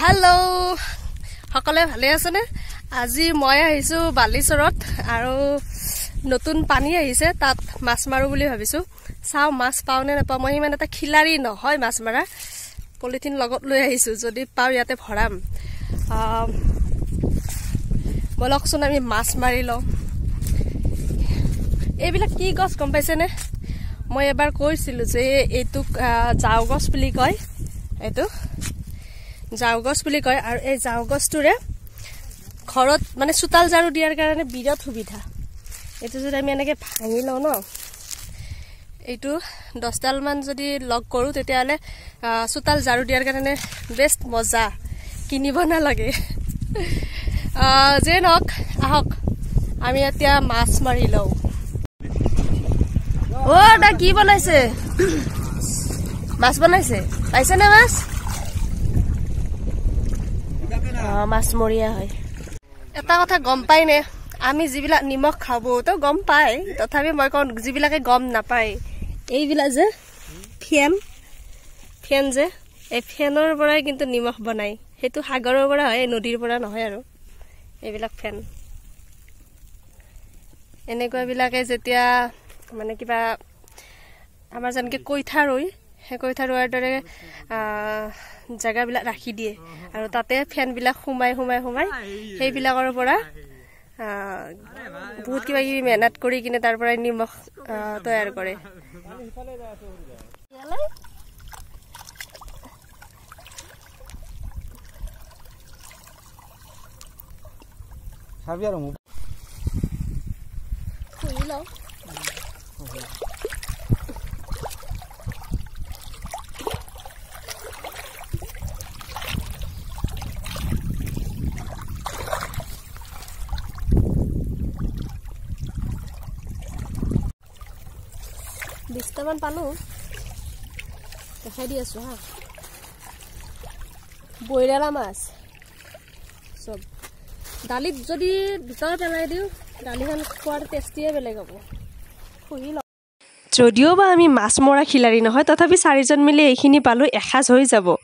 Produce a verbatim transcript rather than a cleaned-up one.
hello সকলে ভালে আছে নে আজি মই আহিছো বালিচৰত আৰু নতুন পানী আহিছে তাত মাছ মাৰো বুলি ভাবিছো চাও মাছ পাওনে নাপাও মই মানে এটা খিলাৰি নহয় মাছ মাৰা পলিথিন লগত লৈ আহিছো যদি পাও ইয়াতে ভৰাম বলকচোন আমি মাছ মাৰি লও এইবিলাক কি গছ গম পাইছে নে মই এবাৰ কৈছিলো যে এইটো জাও গছ বুলি কয় এইটো জাও গছ বুলি কয় আৰু এই জাও গছটোৰে ঘৰত মানে সুতাল জাৰু দিয়াৰ কাৰণে বিৰাট সুবিধা এটো যদি আমি এনেকে ভাঙি লও ন এইটো দহ ডাল মান যদি লগ কৰো তেতিয়ালে সুতাল জাৰু দিয়াৰ কাৰণে বেষ্ট মজা কিনিব না লাগে আ যে নক আহক আমি এতিয়া মাছ মাৰি লও ও দা কি বনাইছে মাছ বনাইছে পাইছে না মাছ মাছ মৰিয়া হয় এটা কথা গম পাই নে আমি জিবিলা নিমখ খাবো তো গম পাই তথাপি মই কোন জিবিলাকে গম নাপাই এইবিলা যে ফেন ফেন যে এই ফেনৰ পৰাই কিন্তু নিমখ বনাই হেতু সাগৰৰ পৰা হয় নদীৰ পৰা নহয় আৰু এইবিলাক ফেন এনেকুৱা বিলাকে যেতিয়া মানে কিবা আমাৰ জনকে কৈঠা ৰই হে কৈঠা ৰৱাৰ দৰে জায়গা বিলা ৰাখি দিয়ে আৰু তাতে ফেন বিলা খুমাই খুমাই খুমাই সেই বিলাকৰ পৰা বহুত কিবা কিবি মেহনত কৰি কিনে তাৰ পৰা নিমখ তৈয়াৰ কৰে সাবি আৰু মু খুলি লও বিশটামান পালো দেখাই দি আছো হা বইৰালা মাছ সব দালিত যদি ভিতৰ পেলাই দিও দালিখন খোৱাৰ টেষ্টিয়ে বেলেগ হ'ব খুহি ল যদিও বা আমি মাছ মৰা খিলাৰি নহয় তথাপি চাৰিজন মিলি এইখিনি পালো এসাজ হৈ যাব